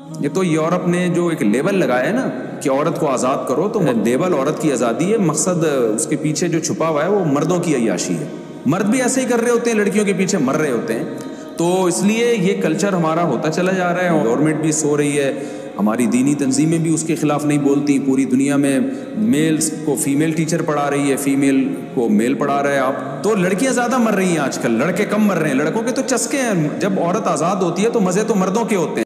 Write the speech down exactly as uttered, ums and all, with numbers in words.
ये तो यूरोप ने जो एक लेबल लगाया है ना कि औरत को आज़ाद करो, तो लेबल औरत की आज़ादी है, मकसद उसके पीछे जो छुपा हुआ है वो मर्दों की अय्याशी है। मर्द भी ऐसे ही कर रहे होते हैं, लड़कियों के पीछे मर रहे होते हैं। तो इसलिए ये कल्चर हमारा होता चला जा रहा है। गवर्नमेंट भी सो रही है, हमारी दीनी तंजीमें भी उसके खिलाफ नहीं बोलती। पूरी दुनिया में मेल्स को फीमेल टीचर पढ़ा रही है, फीमेल को मेल पढ़ा रहे हैं आप। तो लड़कियां ज़्यादा मर रही हैं आजकल, लड़के कम मर रहे हैं। लड़कों के तो चस्के हैं, जब औरत आज़ाद होती है तो मज़े तो मर्दों के होते हैं।